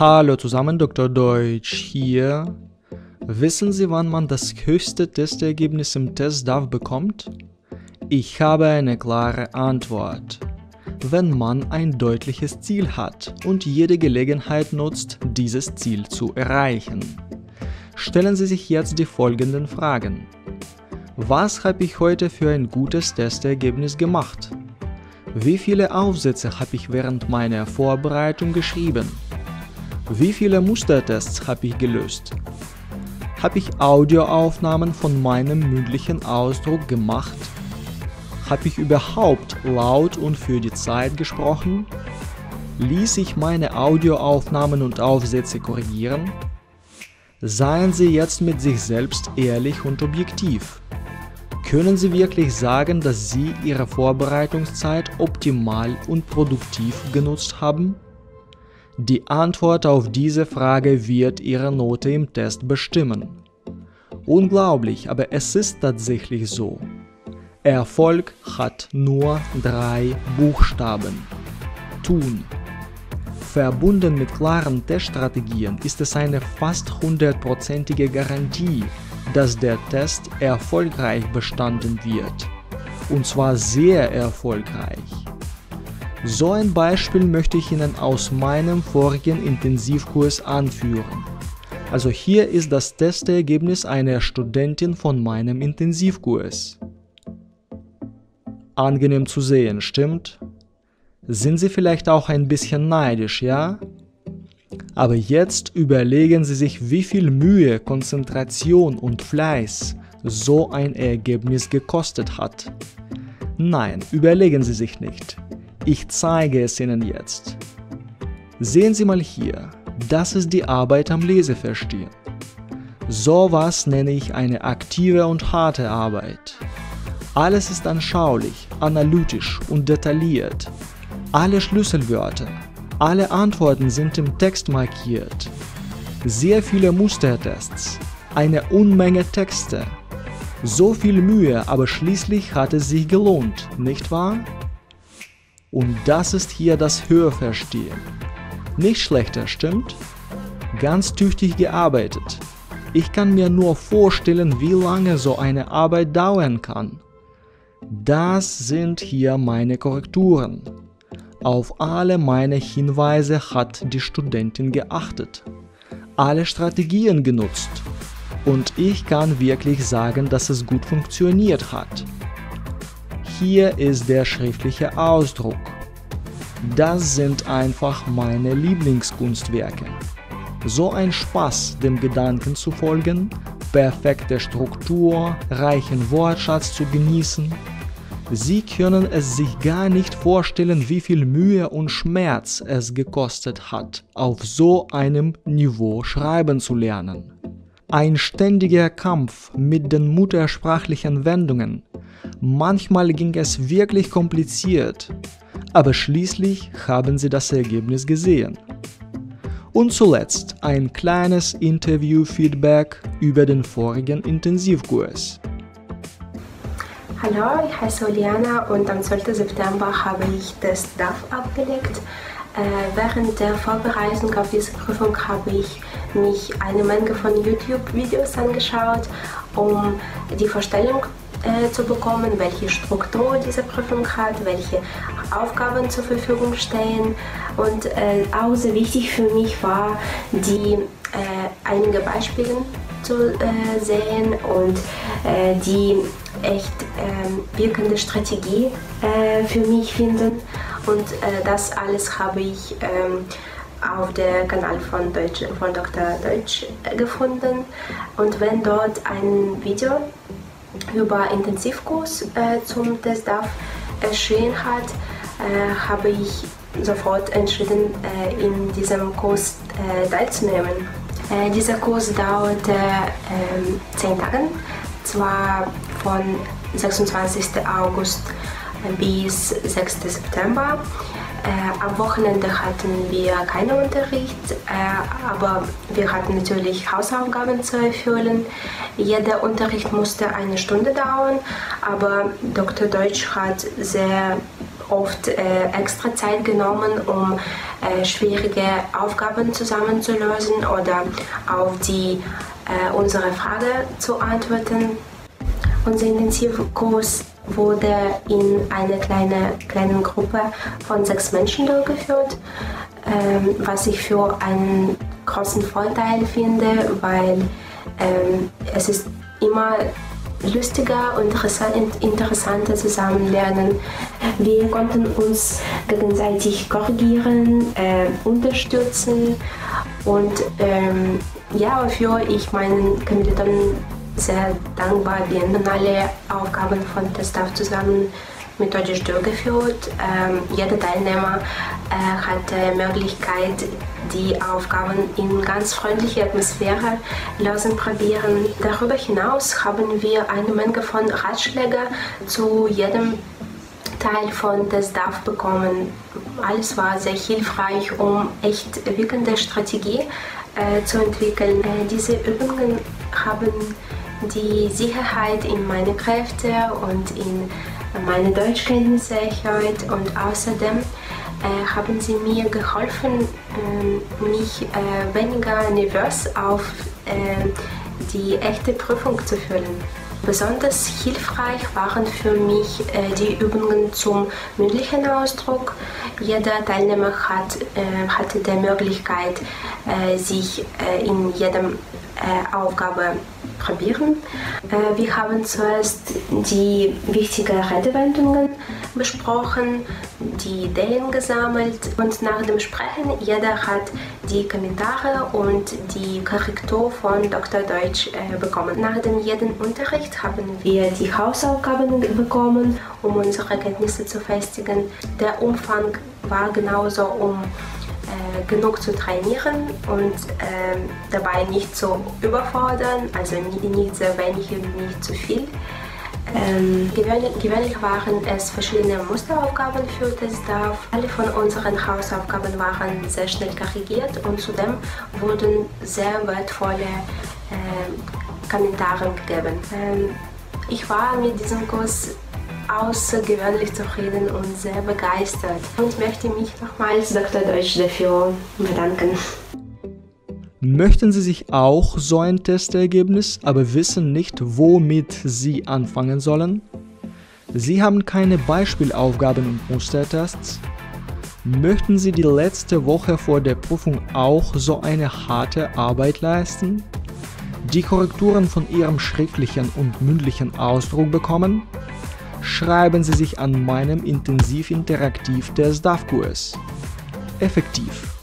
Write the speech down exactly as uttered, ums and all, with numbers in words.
Hallo zusammen, Doktor Deutsch hier. Wissen Sie, wann man das höchste Testergebnis im Test D A F bekommt? Ich habe eine klare Antwort. Wenn man ein deutliches Ziel hat und jede Gelegenheit nutzt, dieses Ziel zu erreichen. Stellen Sie sich jetzt die folgenden Fragen. Was habe ich heute für ein gutes Testergebnis gemacht? Wie viele Aufsätze habe ich während meiner Vorbereitung geschrieben? Wie viele Mustertests habe ich gelöst? Habe ich Audioaufnahmen von meinem mündlichen Ausdruck gemacht? Habe ich überhaupt laut und für die Zeit gesprochen? Ließ ich meine Audioaufnahmen und Aufsätze korrigieren? Seien Sie jetzt mit sich selbst ehrlich und objektiv. Können Sie wirklich sagen, dass Sie Ihre Vorbereitungszeit optimal und produktiv genutzt haben? Die Antwort auf diese Frage wird Ihre Note im Test bestimmen. Unglaublich, aber es ist tatsächlich so. Erfolg hat nur drei Buchstaben. Tun. Verbunden mit klaren Teststrategien ist es eine fast hundertprozentige Garantie, dass der Test erfolgreich bestanden wird. Und zwar sehr erfolgreich. So ein Beispiel möchte ich Ihnen aus meinem vorigen Intensivkurs anführen. Also hier ist das Testergebnis einer Studentin von meinem Intensivkurs. Angenehm zu sehen, stimmt? Sind Sie vielleicht auch ein bisschen neidisch, ja? Aber jetzt überlegen Sie sich, wie viel Mühe, Konzentration und Fleiß so ein Ergebnis gekostet hat. Nein, überlegen Sie sich nicht. Ich zeige es Ihnen jetzt. Sehen Sie mal hier, das ist die Arbeit am Leseverstehen. Sowas nenne ich eine aktive und harte Arbeit. Alles ist anschaulich, analytisch und detailliert. Alle Schlüsselwörter, alle Antworten sind im Text markiert. Sehr viele Mustertests, eine Unmenge Texte. So viel Mühe, aber schließlich hat es sich gelohnt, nicht wahr? Und das ist hier das Hörverstehen. Nicht schlechter, stimmt? Ganz tüchtig gearbeitet. Ich kann mir nur vorstellen, wie lange so eine Arbeit dauern kann. Das sind hier meine Korrekturen. Auf alle meine Hinweise hat die Studentin geachtet. Alle Strategien genutzt. Und ich kann wirklich sagen, dass es gut funktioniert hat. Hier ist der schriftliche Ausdruck. Das sind einfach meine Lieblingskunstwerke. So ein Spaß, dem Gedanken zu folgen, perfekte Struktur, reichen Wortschatz zu genießen. Sie können es sich gar nicht vorstellen, wie viel Mühe und Schmerz es gekostet hat, auf so einem Niveau schreiben zu lernen. Ein ständiger Kampf mit den muttersprachlichen Wendungen. Manchmal ging es wirklich kompliziert, aber schließlich haben Sie das Ergebnis gesehen. Und zuletzt ein kleines Interview-Feedback über den vorigen Intensivkurs. Hallo, ich heiße Oliana und am zwölften September habe ich das D A F abgelegt. Äh, während der Vorbereitung auf diese Prüfung habe ich mich eine Menge von YouTube-Videos angeschaut, um die Vorstellung äh, zu bekommen, welche Struktur diese Prüfung hat, welche Aufgaben zur Verfügung stehen. Und äh, auch sehr wichtig für mich war, die äh, einige Beispiele zu äh, sehen und äh, die echt äh, wirkende Strategie äh, für mich finden. Und äh, das alles habe ich ähm, auf dem Kanal von, Deutsch, von Doktor Deutsch äh, gefunden. Und wenn dort ein Video über Intensivkurs äh, zum Test D A F erschienen hat, äh, habe ich sofort entschieden, äh, in diesem Kurs äh, teilzunehmen. Äh, dieser Kurs dauerte äh, zehn Tage, zwar von sechsundzwanzigsten August bis sechsten September. Äh, am Wochenende hatten wir keinen Unterricht, äh, aber wir hatten natürlich Hausaufgaben zu erfüllen. Jeder Unterricht musste eine Stunde dauern, aber Doktor Deutsch hat sehr oft äh, extra Zeit genommen, um äh, schwierige Aufgaben zusammenzulösen oder auf die äh, unsere Frage zu antworten. Unser Intensivkurs wurde in einer kleine, kleinen Gruppe von sechs Menschen durchgeführt, ähm, was ich für einen großen Vorteil finde, weil ähm, es ist immer lustiger und interessanter zusammenlernen. Wir konnten uns gegenseitig korrigieren, äh, unterstützen und ähm, ja, wofür ich meinen Kommilitonen sehr dankbar bin. Alle Aufgaben von der Staff zusammen methodisch durchgeführt. Ähm, jeder Teilnehmer äh, hatte Möglichkeit, die Aufgaben in ganz freundlicher Atmosphäre lösen probieren. Darüber hinaus haben wir eine Menge von Ratschlägen zu jedem Teil von der S D A F bekommen. Alles war sehr hilfreich, um echt wirkende Strategie äh, zu entwickeln. Äh, diese Übungen haben die Sicherheit in meine Kräfte und in meine Deutschkenntnisse erhöht und außerdem äh, haben sie mir geholfen, äh, mich äh, weniger nervös auf äh, die echte Prüfung zu fühlen. Besonders hilfreich waren für mich äh, die Übungen zum mündlichen Ausdruck. Jeder Teilnehmer hat, äh, hatte die Möglichkeit, äh, sich äh, in jedem äh, Aufgabe probieren. Äh, wir haben zuerst die wichtigen Redewendungen besprochen, die Ideen gesammelt und nach dem Sprechen jeder hat die Kommentare und die Korrektur von Doktor Deutsch äh, bekommen. Nach dem jeden Unterricht haben wir die Hausaufgaben bekommen, um unsere Kenntnisse zu festigen. Der Umfang war genauso, um äh, genug zu trainieren und äh, dabei nicht zu überfordern, also nicht, nicht sehr wenig und nicht zu viel. Ähm, gewöhnlich, gewöhnlich waren es verschiedene Musteraufgaben für das D A F. Alle von unseren Hausaufgaben waren sehr schnell korrigiert und zudem wurden sehr wertvolle äh, Kommentare gegeben. Ähm, ich war mit diesem Kurs außergewöhnlich zufrieden und sehr begeistert und möchte mich nochmals Doktor Deutsch dafür bedanken. Möchten Sie sich auch so ein Testergebnis, aber wissen nicht, womit Sie anfangen sollen? Sie haben keine Beispielaufgaben und Mustertests? Möchten Sie die letzte Woche vor der Prüfung auch so eine harte Arbeit leisten? Die Korrekturen von Ihrem schriftlichen und mündlichen Ausdruck bekommen? Schreiben Sie sich an meinem Intensiv-Interaktiv-Test D A F-Kurs. Effektiv.